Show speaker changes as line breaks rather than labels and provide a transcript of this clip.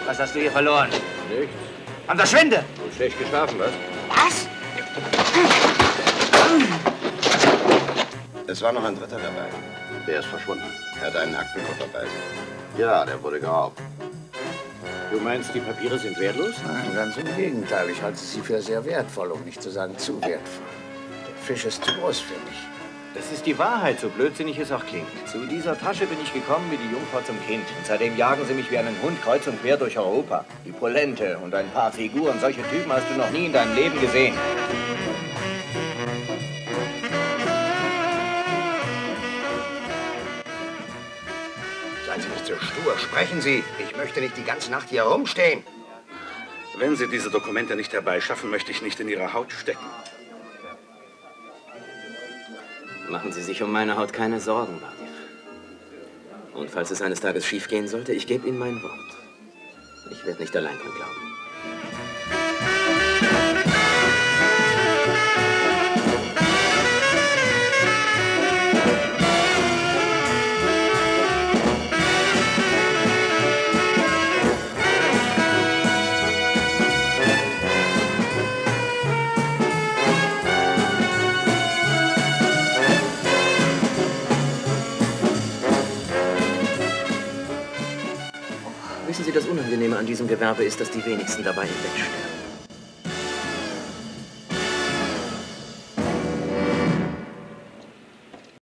Was hast du hier verloren?
Nichts.
An der Schwinde!
Und schlecht geschlafen, was?
Was?
Es war noch ein Dritter dabei.
Der ist verschwunden.
Er hat einen Aktenkoffer bei sich.
Ja, der wurde geraubt. Du meinst, die Papiere sind wertlos?
Nein, ganz im Gegenteil. Ich halte sie für sehr wertvoll, um nicht zu sagen zu wertvoll. Der Fisch ist zu groß für mich.
Das ist die Wahrheit, so blödsinnig es auch klingt. Zu dieser Tasche bin ich gekommen wie die Jungfrau zum Kind. Und seitdem jagen sie mich wie einen Hund kreuz und quer durch Europa. Die Polente und ein paar Figuren. Solche Typen hast du noch nie in deinem Leben gesehen.
Seien Sie nicht so stur. Sprechen Sie. Ich möchte nicht die ganze Nacht hier rumstehen.
Wenn Sie diese Dokumente nicht herbeischaffen, möchte ich nicht in Ihrer Haut stecken.
Machen Sie sich um meine Haut keine Sorgen, Bardif. Und falls es eines Tages schiefgehen sollte, ich gebe Ihnen mein Wort. Ich werde nicht allein dran glauben. Wissen Sie, das Unangenehme an diesem Gewerbe ist, dass die wenigsten dabei im Bett sterben.